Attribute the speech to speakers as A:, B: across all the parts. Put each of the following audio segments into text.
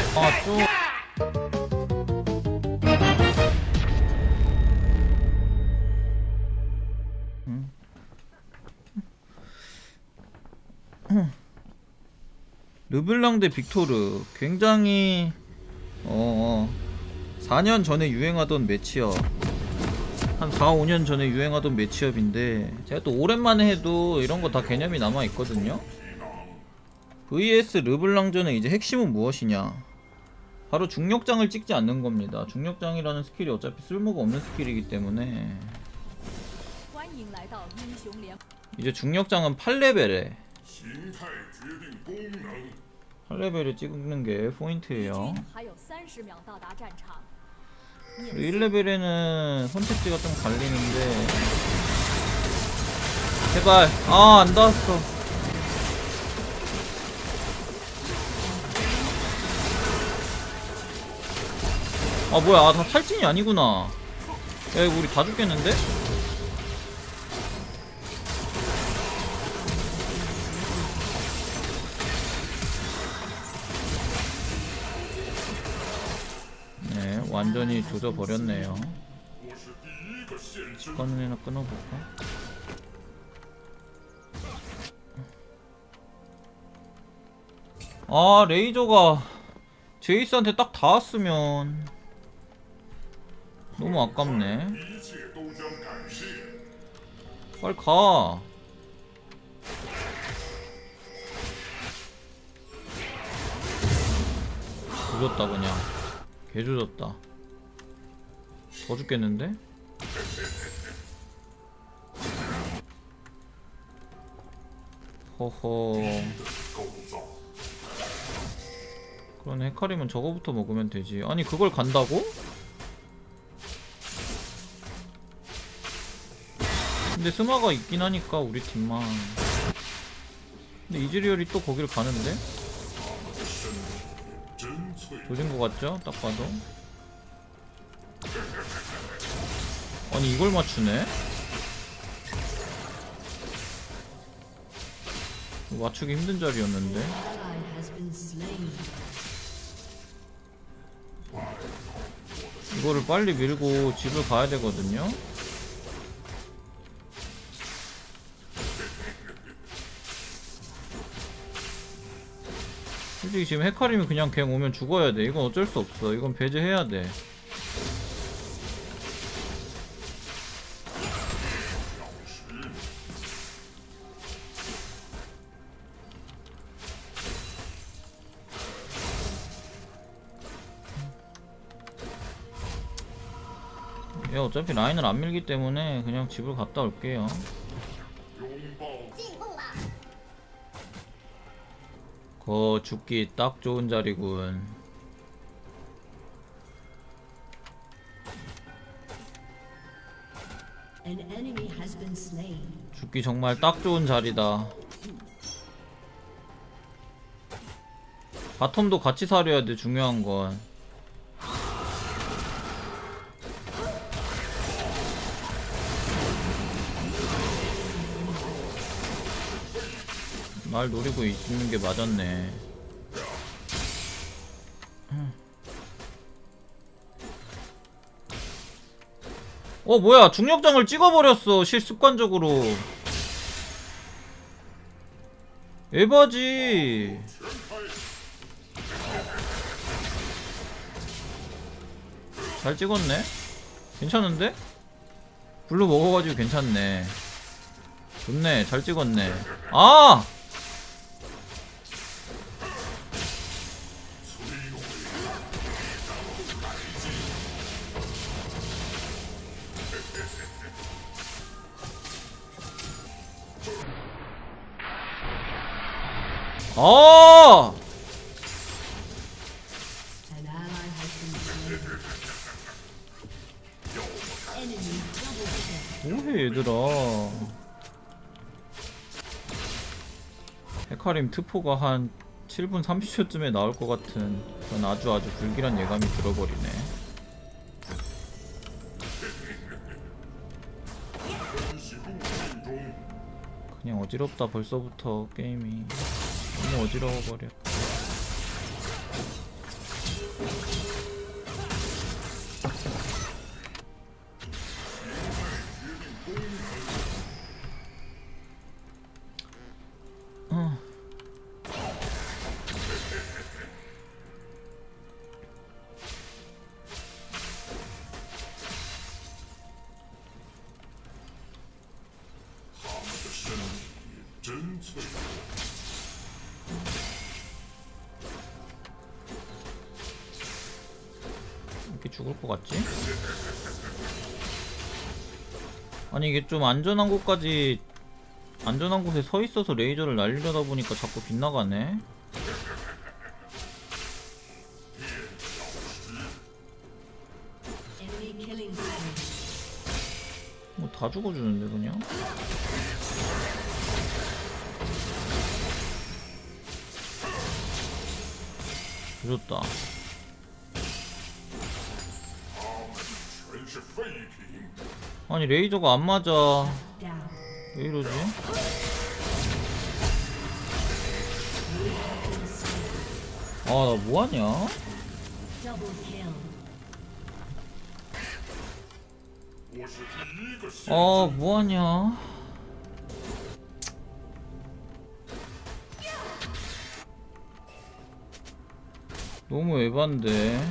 A: 아, 좀. 르블랑 대 빅토르 굉장히 4년 전에 유행하던 매치업, 한 4, 5년 전에 유행하던 매치업인데 제가 또 오랜만에 해도 이런 거 다 개념이 남아 있거든요. vs 르블랑전의 이제 핵심은 무엇이냐, 바로 중력장을 찍지 않는 겁니다. 중력장이라는 스킬이 어차피 쓸모가 없는 스킬이기 때문에 이제 중력장은 8레벨에 8레벨에 찍는 게 포인트예요. 1레벨에는 선택지가 좀 갈리는데 제발. 아, 안 닿았어. 아, 뭐야. 아, 다 탈진이 아니구나. 야, 이거 우리 다 죽겠는데? 네, 완전히 조져버렸네요. 직관은 하나 끊어볼까? 아, 레이저가 제이스한테 딱 닿았으면 너무 아깝네. 빨리 가. 조졌다 그냥. 개 조졌다. 더 죽겠는데? 허허. 그러네, 헤카림은 저거부터 먹으면 되지. 아니, 그걸 간다고? 근데 스마가 있긴 하니까 우리 팀만. 근데 이즈리얼이 또 거기를 가는데? 조진 거 같죠? 딱 봐도. 아니, 이걸 맞추네? 맞추기 힘든 자리였는데. 이거를 빨리 밀고 집을 가야 되거든요. 솔직히 지금 헤카림이 그냥 갱 오면 죽어야 돼. 이건 어쩔 수 없어. 이건 배제해야 돼. 얘 어차피 라인을 안 밀기 때문에 그냥 집을 갔다 올게요. 거 죽기 딱 좋은 자리군. 죽기 정말 딱 좋은 자리다. 바텀도 같이 사려야 돼. 중요한 건 날 노리고 있는 게 맞았네. 뭐야, 중력장을 찍어버렸어 실습관적으로. 에바지. 잘 찍었네. 괜찮은데? 블루 먹어가지고 괜찮네. 좋네. 잘 찍었네. 아! 아! 뭐해 얘들아. 헤카림 트포가 한 7분 30초쯤에 나올 것 같은 그런 아주 불길한 예감이 들어버리네. 그냥 어지럽다. 벌써부터 게임이 너무 어지러워버려. 이렇게 죽을 것 같지? 아니 이게 좀 안전한 곳까지 안전한 곳에 서 있어서 레이저를 날리려다 보니까 자꾸 빗나가네. 뭐 다 죽어주는데 그냥. 늦었다. 아니 레이저가 안 맞아. 왜 이러지? 아 나 뭐하냐? 아 뭐하냐? 너무 에반데.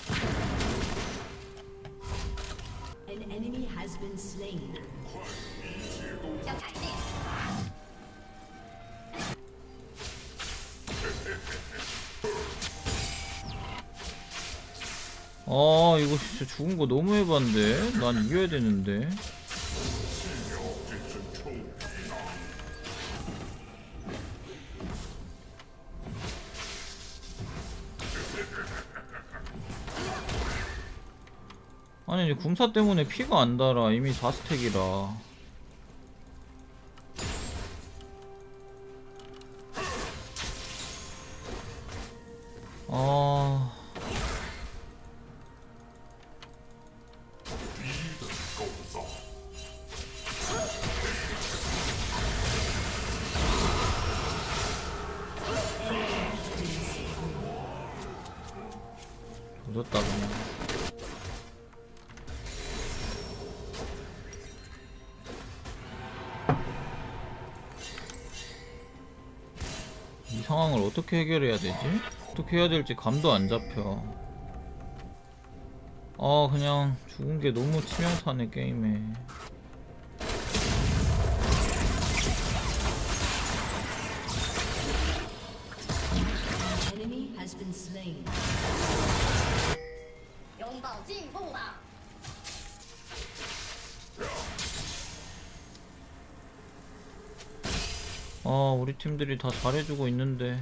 A: 아 이거 진짜 죽은 거 너무 에반데. 난 이겨야 되는데. 아니 이제 궁사 때문에 피가 안 달아. 이미 4스택이라. 아... 조졌다 그냥. 이 상황을 어떻게 해결해야 되지? 어떻게 해야 될지 감도 안 잡혀. 아 그냥 죽은 게 너무 치명타네 게임에. 아 우리 팀들이 다 잘해주고 있는데.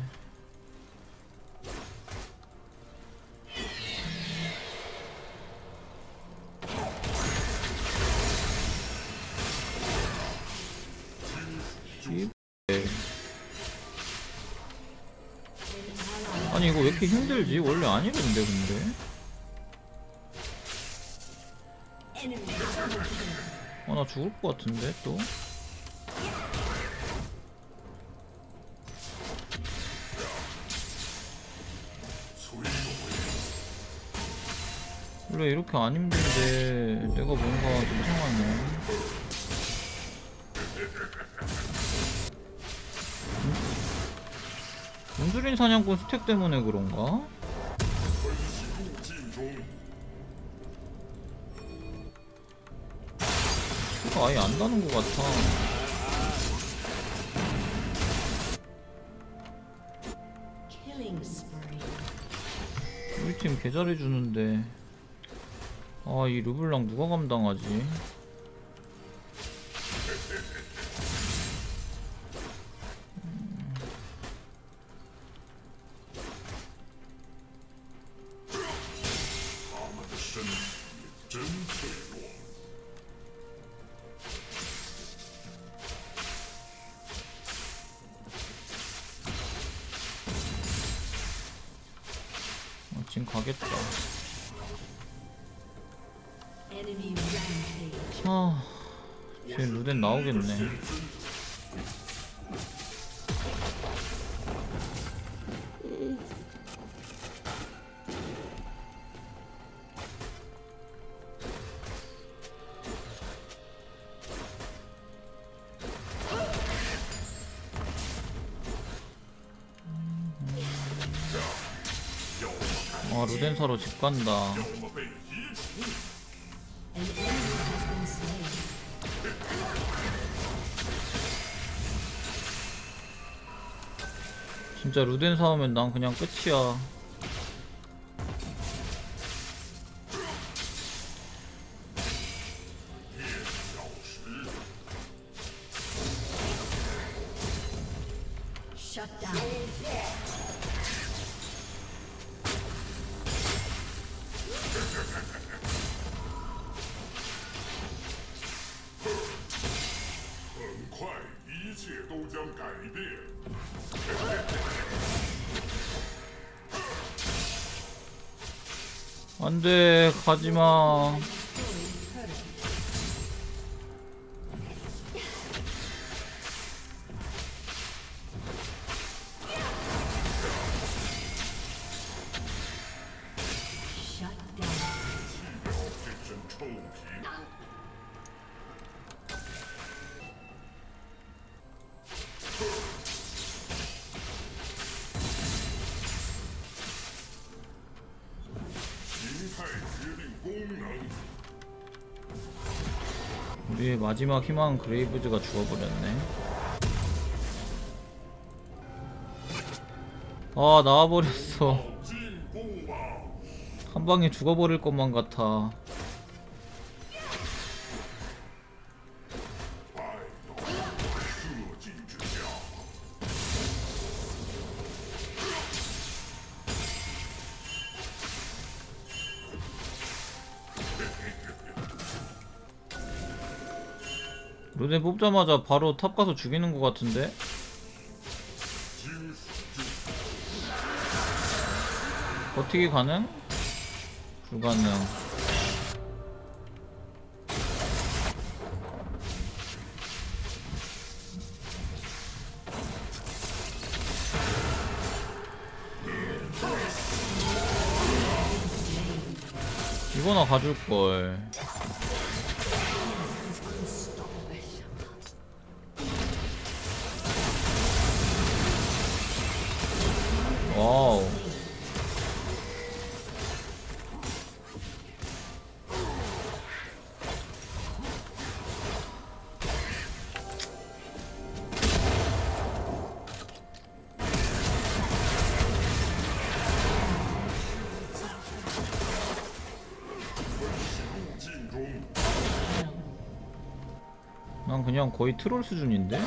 A: 아니 이거 왜 이렇게 힘들지? 원래 안 이랬는데 근데. 나 죽을 것 같은데 또. 원래 이렇게 안 힘든데 내가 뭔가 이상하네. 굶주린 사냥꾼 스택 때문에 그런가? 피가 아예 안 나는 것 같아. 우리 팀 개 잘해주는데. 아 이 르블랑 누가 감당하지? 지금 가겠다. 아, 쟤 루덴 나오겠네. 아 루덴 사러 집 간다. 진짜 루덴 사오면 난 그냥 끝이야. 안돼, 가지마. 우리의 마지막 희망은 그레이브즈가 죽어버렸네. 아, 나와버렸어. 한방에 죽어버릴 것만 같아. 루덴 뽑자마자 바로 탑 가서 죽이는 것 같은데? 버티기 가능? 불가능. 이거나 가줄걸. 와우. 난 그냥 거의 트롤 수준인데?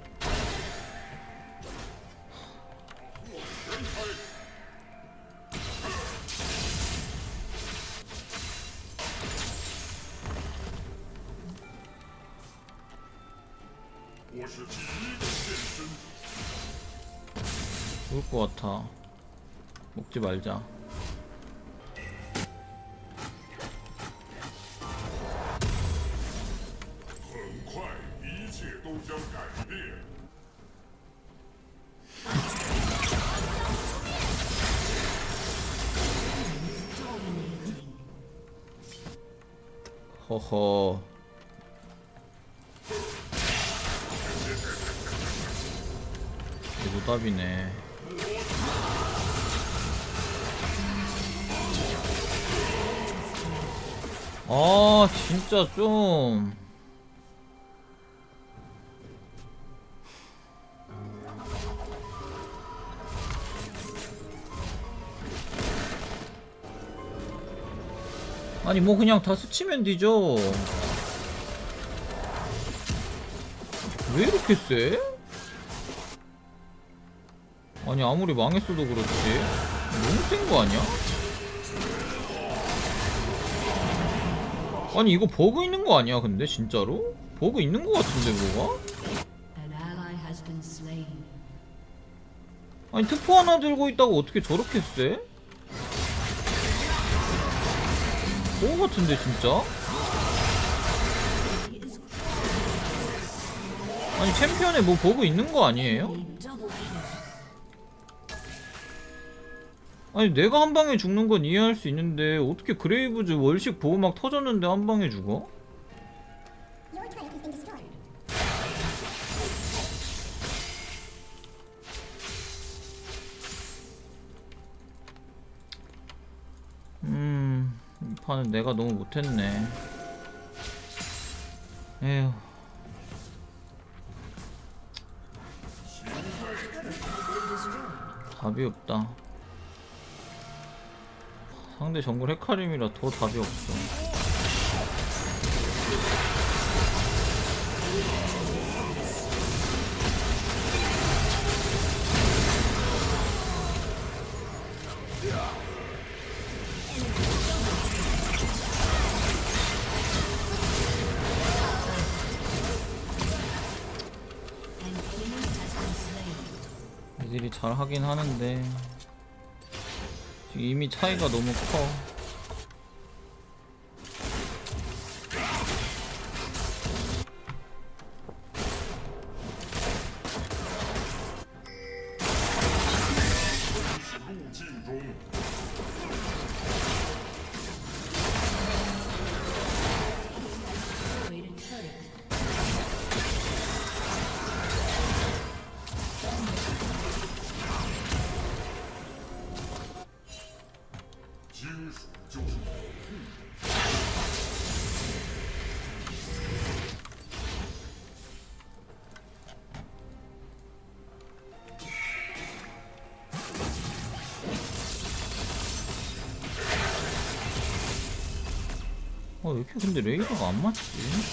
A: 죽을 것 같아. 먹지 말자. 허허. 노답이네. 아, 진짜 좀. 아니 뭐 그냥 다 스치면 되죠. 왜 이렇게 세? 아니 아무리 망했어도 그렇지 너무 센 거 아니야? 아니 이거 버그 있는 거 아니야 근데 진짜로? 버그 있는 거 같은데 뭐가? 아니 특포 하나 들고 있다고 어떻게 저렇게 세? 버그 같은데 진짜? 아니 챔피언에 뭐 버그 있는 거 아니에요? 아니 내가 한 방에 죽는 건 이해할 수 있는데 어떻게 그레이브즈 월식 보호막 터졌는데 한 방에 죽어? 이 판은 내가 너무 못했네. 에휴. 답이 없다. 상대 정글 헤카림이라 더 답이 없어. 애들이 잘 하긴 하는데 지금 이미 차이가 너무 커. 왜 이렇게 근데 레이더가 안 맞지?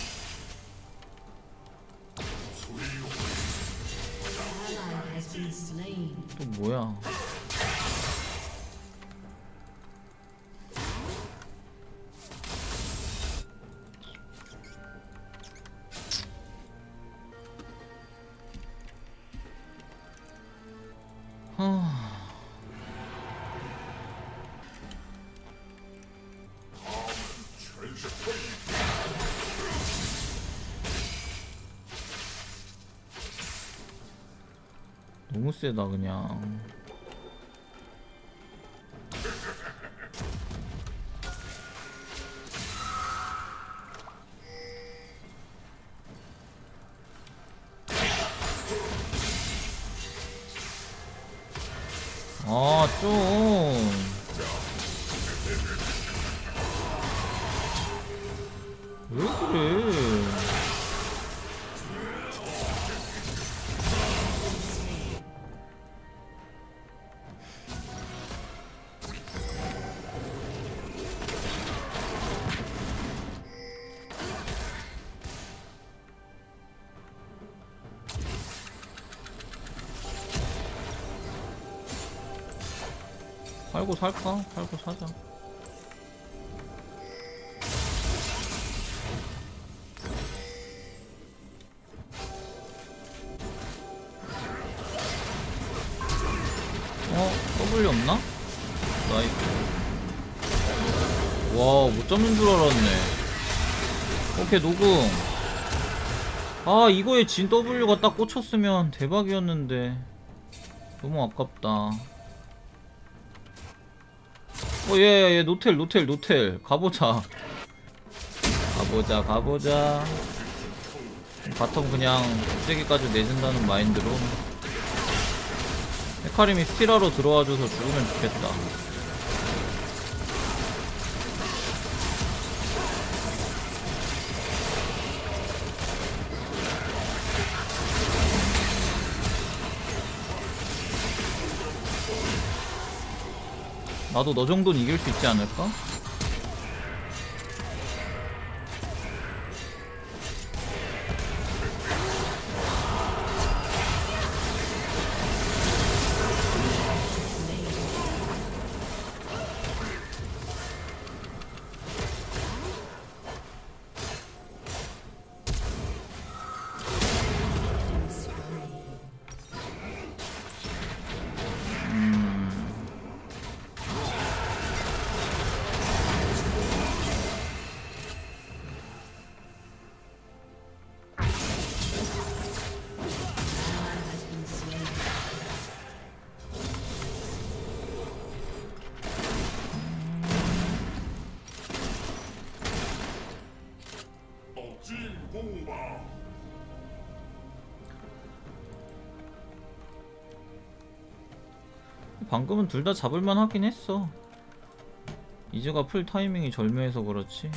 A: 또 뭐야? 너무 세다 그냥. 아, 좀. 왜 그래? 팔고 살까? 팔고 사자. W 없나? 나이스. 와, 못 잡는 줄 알았네. 오케이, 녹음. 아, 이거에 진 W가 딱 꽂혔으면 대박이었는데. 너무 아깝다. 얘 노텔 가보자. 가보자. 바텀 그냥 껍데기까지 내준다는 마인드로. 헤카림이 스틸하러 들어와줘서 죽으면 좋겠다. 나도 너 정도는 이길 수 있지 않을까? 방금은 둘 다 잡을만 하긴 했어. 이즈가 풀 타이밍이 절묘해서 그렇지.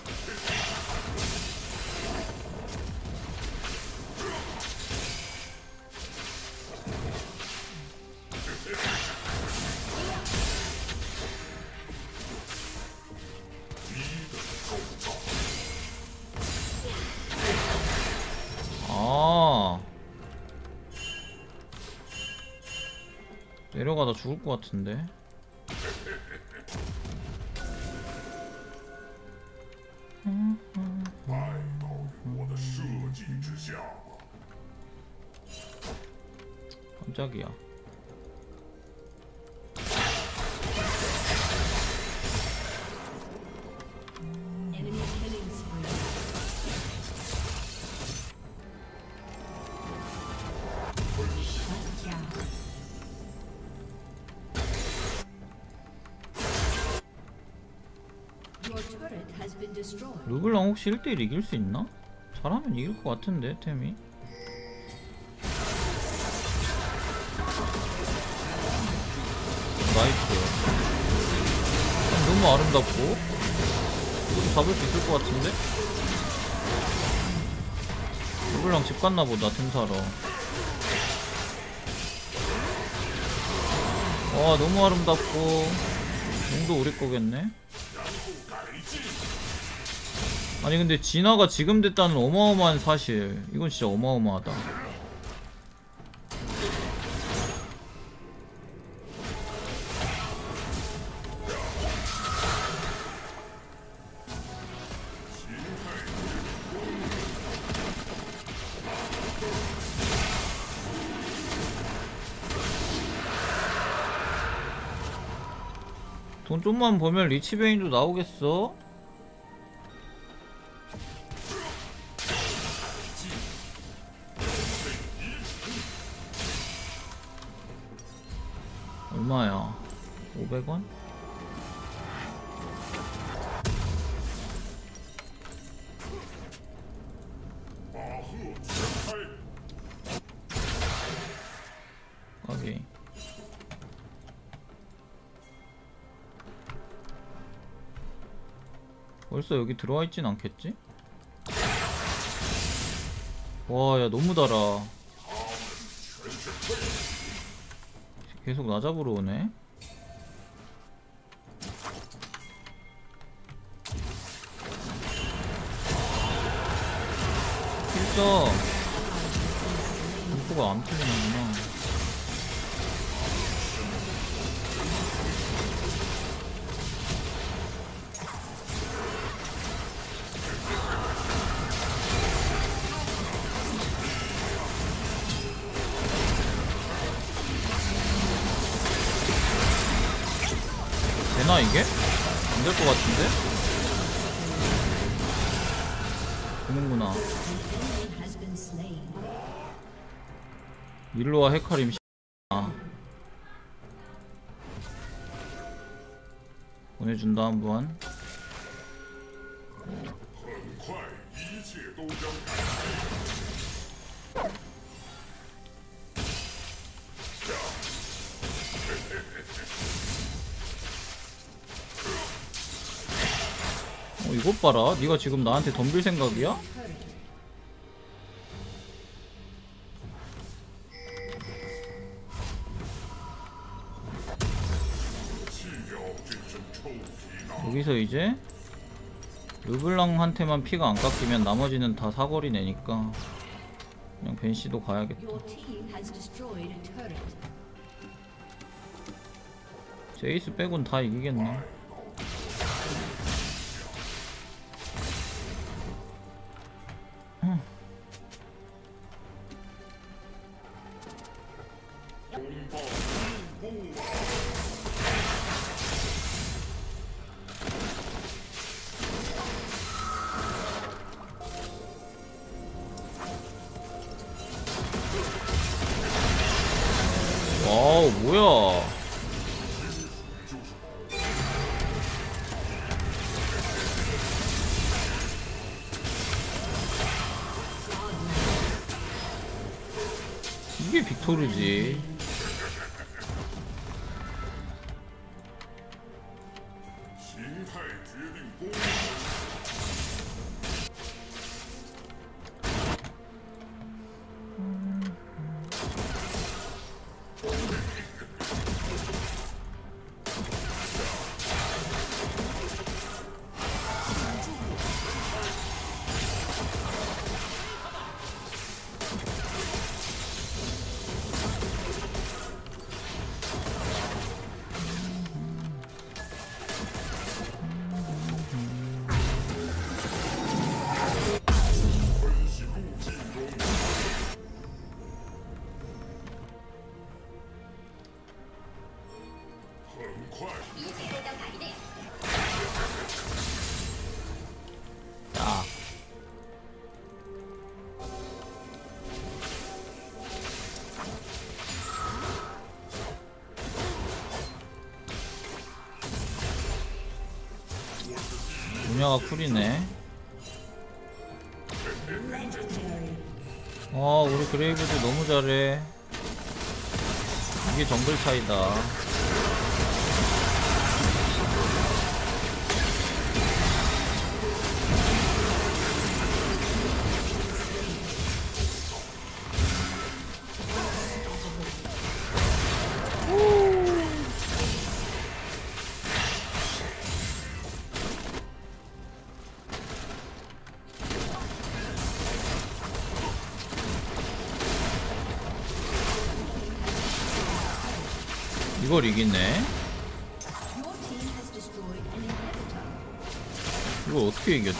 A: 내려가다 죽을 것 같은데. 깜짝이야. 르블랑 혹시 1대1 이길 수 있나? 잘하면 이길 것 같은데 템이. 나이스. 너무 아름답고 이거 잡을 수 있을 것 같은데? 르블랑 집 갔나보다 템 사러. 와 너무 아름답고 용도 우리 거겠네. 아니 근데 진화가 지금 됐다는 어마어마한 사실, 이건 진짜 어마어마하다. 돈 좀만 벌면 리치베인도 나오겠어? 얼마야? 500원? 오케이. 벌써 여기 들어와 있진 않겠지? 와, 야 너무 달아. 계속 나 잡으러 오네. 진짜 공포가 안 풀리는구나. 되나 이게? 안 될 것 같은데? 되는구나. 일로와 헤카림 아. 보내준다 한번. 이것 봐라. 네가 지금 나한테 덤빌 생각이야? 여기서 이제 르블랑한테만 피가 안 깎이면 나머지는 다 사거리 내니까 그냥 벤시도 가야겠다. 제이스 빼곤 다 이기겠네. 와우 뭐야. 이게 빅토르지. 야. 분야가 쿨이네. 우리 그레이브즈 너무 잘해. 이게 정글 차이다. 이걸 이기네. 이걸 어떻게 이겼지?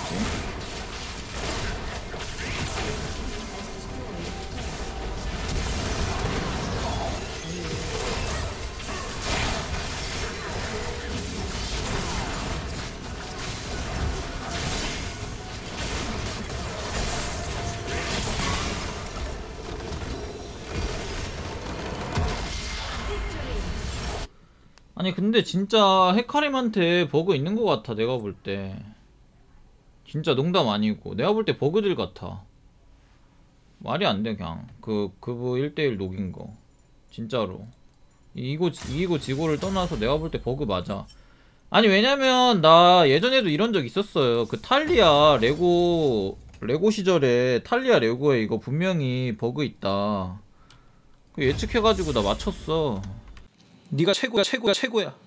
A: 아니 근데 진짜 헤카림한테 버그 있는 것 같아. 내가 볼 때 진짜 농담 아니고 내가 볼 때 버그들 같아. 말이 안 돼. 그냥 그부 1대1 녹인 거 진짜로 이기고 지고를 떠나서 내가 볼 때 버그 맞아. 아니 왜냐면 나 예전에도 이런 적 있었어요. 그 탈리아 레고 시절에 탈리아 레고에 이거 분명히 버그 있다 그 예측해가지고 나 맞췄어. 네가 최고야 최고야 최고야.